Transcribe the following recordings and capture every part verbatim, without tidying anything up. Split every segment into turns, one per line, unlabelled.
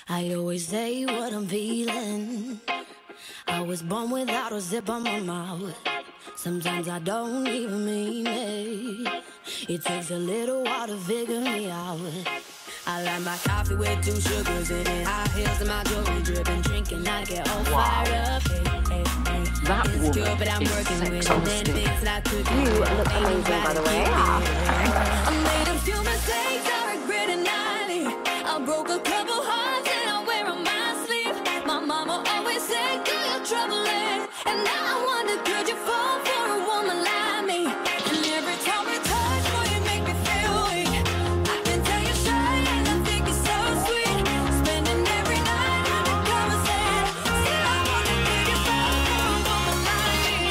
I always say what I'm feeling. I was born without a zip on my mouth. Sometimes I don't even mean it. It takes a little while to figure me out. I like my coffee with two sugars in it. High heels and my jewelry dripping. Drinking, I get all
Wow.
fired up. Hey, hey, hey.
That
It's
woman
good, but I'm
is
working
sex
with
on a
it. Then
stick.
things that I could
You
do.
look amazing, by the way.
I made a few mistakes, I regret it nightly. I broke a couple hearts and I wear on my sleeve. My mama always said, girl, you're troubling. And now I wonder, could you fall for a woman like me? And every time we touch, boy, you make me feel weak. I can tell you're shy and I think you're so sweet. Spending every night undercover sad. Still, I wonder, could you fall for a woman like me?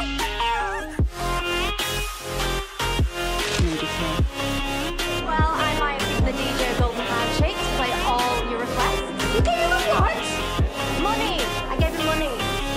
Well, I might give the D J a golden handshake to play all your requests. You gave him what? Money! I gave him money.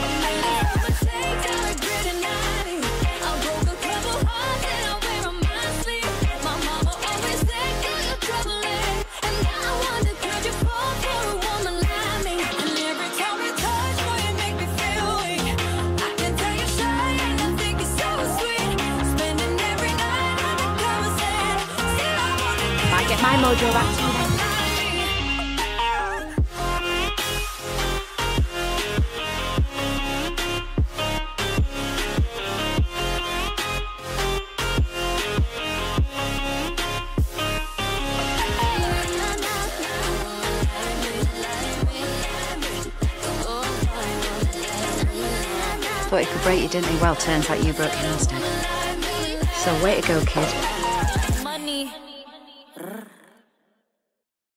Might get my mojo back to you then.
Thought he could break you, didn't he? Well, turns out you broke him instead. So way to go, kid.